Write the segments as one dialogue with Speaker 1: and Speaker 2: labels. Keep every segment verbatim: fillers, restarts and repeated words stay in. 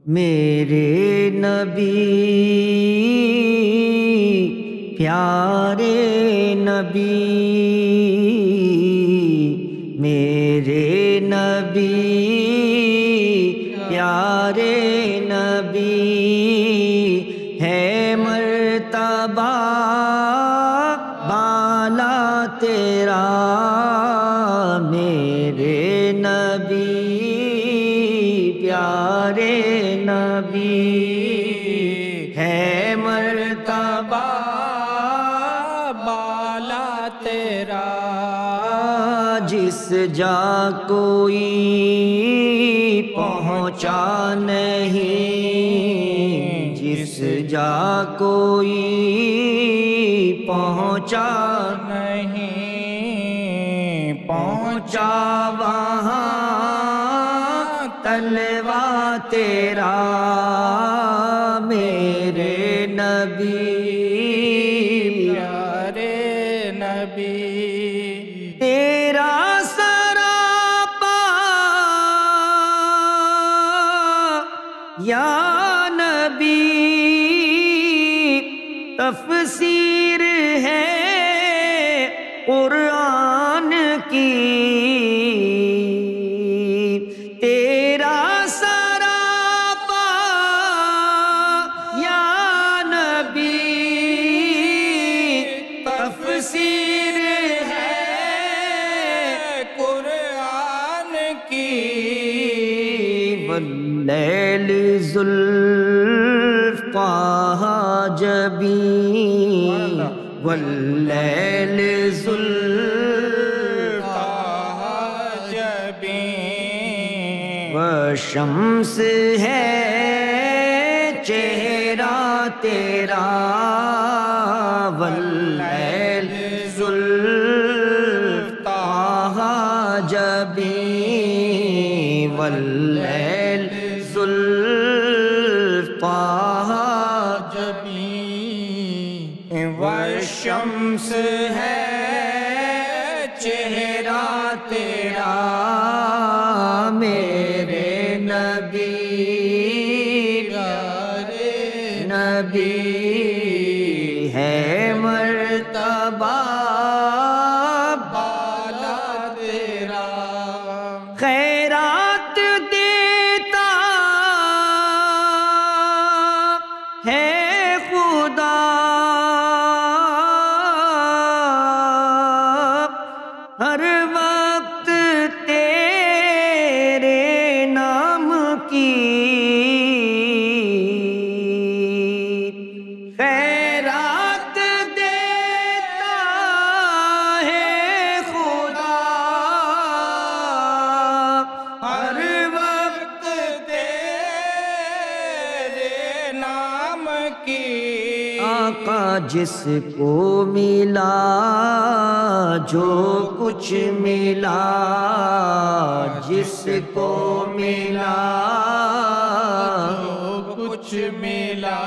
Speaker 1: میرے نبی پیارے نبی، میرے نبی پیارے نبی، ہے مرتبہ بالا تیرا میرے نبی پیارے نبی، ہے مرتبہ
Speaker 2: بالا تیرا
Speaker 1: جس جا کوئی پہنچا نہیں، جس جا کوئی پہنچا
Speaker 2: نہیں
Speaker 1: پہنچا وہاں تلوا تیرا میرے نبی
Speaker 2: پیارے نبی،
Speaker 1: تیرا سراپا یا نبی تفسیر ہے قرآن کی، تیرا سراپا یا نبی تفسیر ہے
Speaker 2: قرآن کی،
Speaker 1: واللیل زلف طٰہٰ جبین، واللیل زلف
Speaker 2: طٰہٰ جبین،
Speaker 1: وشمس ہے چہرہ تیرا، واللیل زلف طٰہٰ جبین، واللیل زلف طٰہٰ
Speaker 2: جبین، والشمس ہے چہرہ تیرا
Speaker 1: میرے نبی
Speaker 2: پیارے
Speaker 1: نبی، ہے مرتبہ
Speaker 2: بالا تیرا
Speaker 1: خیرات دیتا ہے خدا، ہر وقت تیرے نام کی خیرات دیتا ہے خدا،
Speaker 2: ہر وقت تیرے نام کی،
Speaker 1: آقا جس کو ملا جو کچھ ملا، جس کو ملا
Speaker 2: جو کچھ ملا،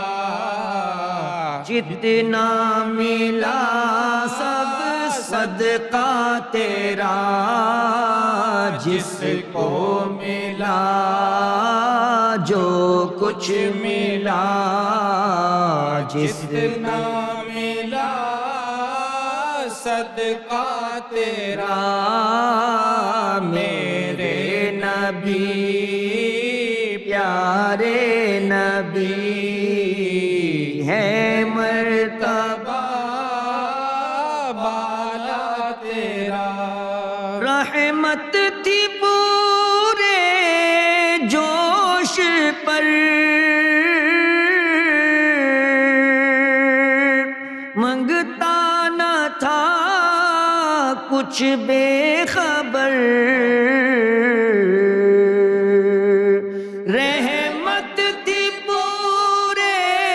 Speaker 1: جتنا ملا سب صدقہ تیرا، جس کو ملا جو کچھ ملا،
Speaker 2: جتنا ملا صدقہ تیرا
Speaker 1: میرے نبی پیارے نبی، ہے مرتبہ
Speaker 2: بالا تیرا
Speaker 1: رحمت تھی پورے جوش پر، منگتا نہ تھا کچھ بے خبر، رحمت تھی پورے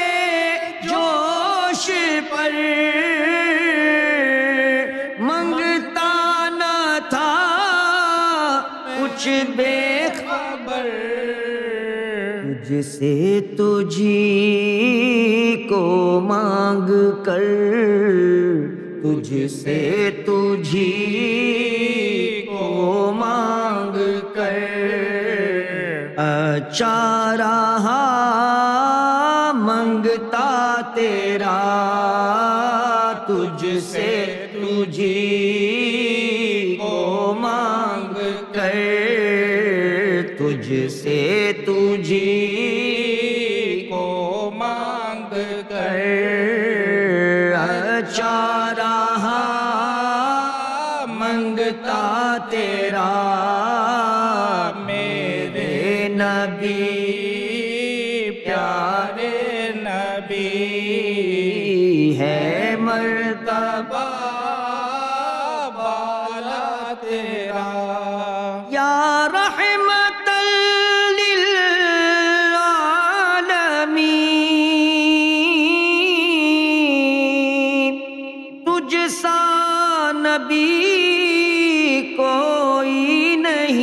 Speaker 1: جوش پر، منگتا نہ تھا کچھ بے
Speaker 2: خبر،
Speaker 1: تجھ سے تجھی کو مانگ کر، تجھ سے تجھی کو مانگ کر اچھا رہا منگتا تیرا تجھ سے تجھی کو مانگ کر تجھ سے تجھی
Speaker 2: کو مانگ کر
Speaker 1: اچھا رہا منگتا تیرا
Speaker 2: میرے نبی پیارے نبی
Speaker 1: ہے مرتبہ
Speaker 2: بالا تیرا
Speaker 1: یا رحمت للعالمین تجھ سا نبی کوئی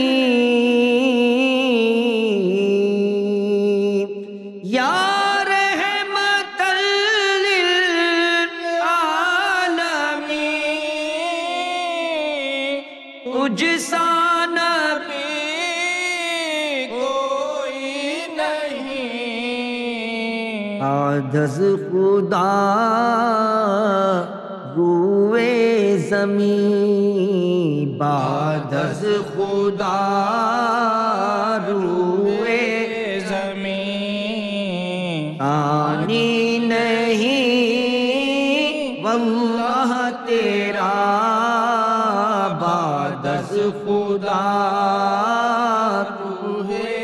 Speaker 1: نہیں یا رحمت للعالمین تجھ سا نبی
Speaker 2: کوئی نہیں
Speaker 1: عاجز خدا روئے زمین بعدز خدا روئے
Speaker 2: زمین
Speaker 1: آنی نہیں واللہ تیرا بعدز خدا روئے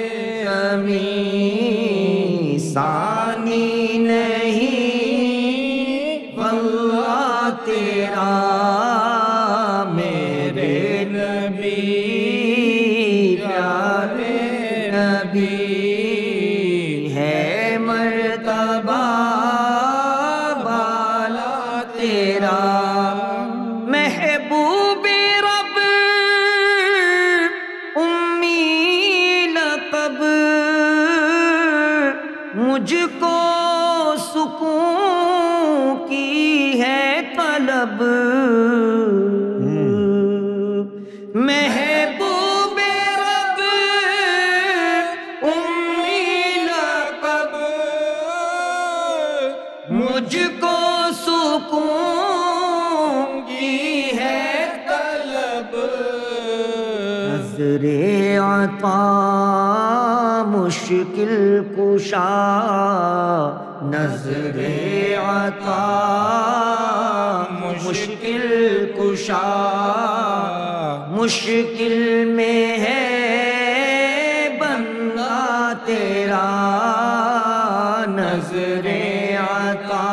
Speaker 1: زمین ثانی نہیں واللہ تیرا میرے نبی پیارے نبی ہے مرتبہ بالا تیرا محبوب رب امی لقب مجھ کو سکون کی ہے طلب محبوب رب امی لقب مجھ کو سکون کی ہے
Speaker 2: طلب
Speaker 1: نظر عطا مشکل کشا نظر عطا مشکل کشا مشکل میں ہے بندہ تیرا نظر عطا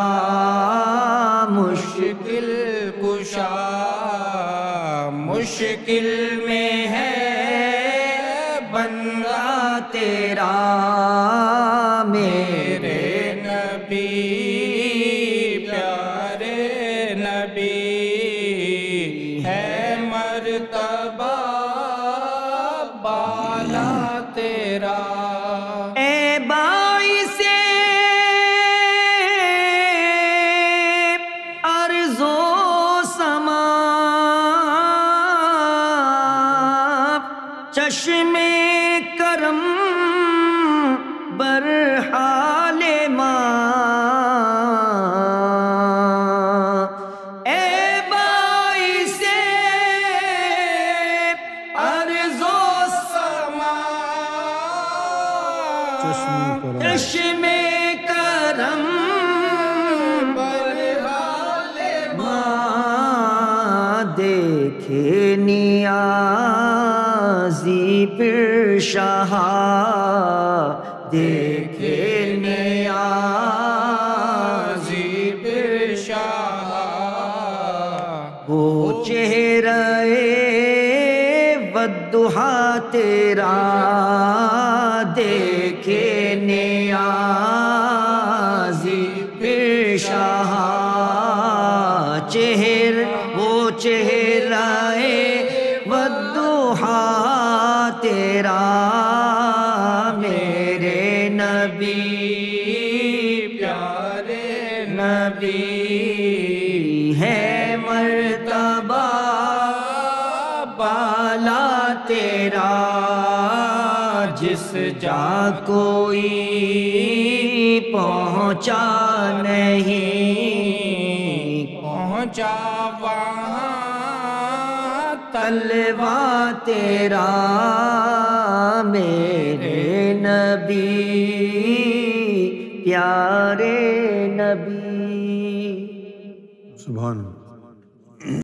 Speaker 1: مشکل
Speaker 2: کشا مشکل میں ہے
Speaker 1: بندہ تیرا میرے
Speaker 2: نبی پیارے نبی ہے مرتبہ بالا تیرا
Speaker 1: اے باعث ارض و سما چشم کرم برحال ماں اے باعث ارض و
Speaker 2: سما
Speaker 1: چشم کرم
Speaker 2: برحال
Speaker 1: ماں دیکھے نیازی پھر شاہ دیکھے نیازی پھر
Speaker 2: شاہ
Speaker 1: وہ چہرہ والضحا تیرا دیکھے نیازی پھر شاہ چہر وہ چہرہ والضحا تیرا میرے نبی
Speaker 2: پیارے
Speaker 1: نبی ہے مرتبہ بالا تیرا جس
Speaker 2: جس جا
Speaker 1: کوئی پہنچا نہیں،
Speaker 2: پہنچا وہاں
Speaker 1: تلوا تیرا میرے نبی پیارے نبی۔
Speaker 3: سبحان اللہ۔